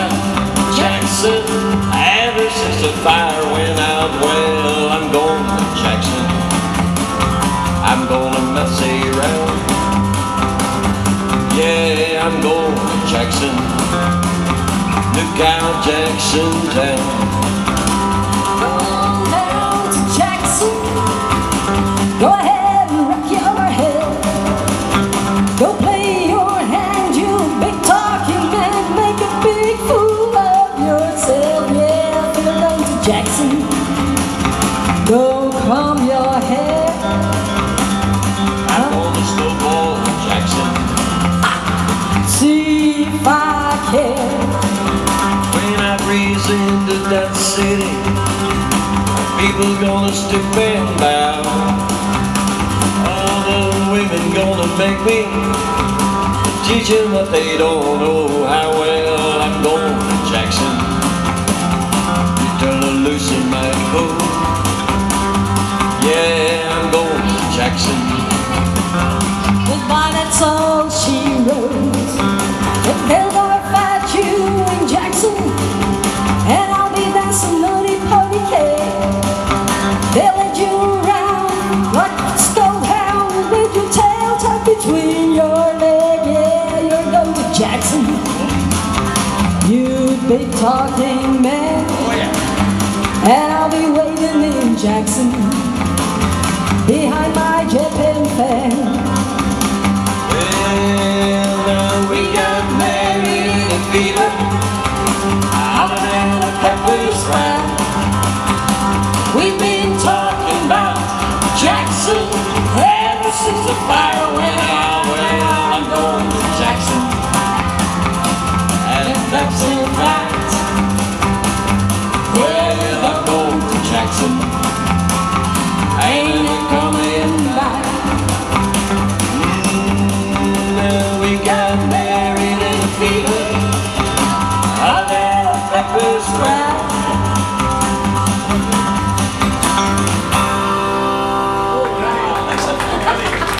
about Jackson. Ever since the fire went out, well, I'm going to Jackson. I'm gonna mess around. Yeah, I'm going to Jackson. Look out, Jackson town. Come down to Jackson. Go ahead and rock your head. Go play your hand, you big talking man. Make a big fool of yourself. Yeah, go down to Jackson. Go comb your hair. I'm gonna snowball in Jackson. See if I care. When I breeze into that city, people gonna stoop and bow. All the women gonna make me teach them what they don't know. How well I'm going to Jackson. You turn loose in my boat. Yeah, I'm going to Jackson. Goodbye, that's all she wrote. If they'll never fight you in Jackson, and I'll be dancing nutty party cake. They'll lead you around like a stone hound with your tail tucked between your legs. Yeah, you're going to Jackson, you big talking man. Oh yeah. And I'll be waiting in Jackson behind my jet pen fan. Well, now we got married in fever, out in a pepper's flat. We've been talking about Jackson ever since the fire went out. Well, I'm going to Jackson, and that's it.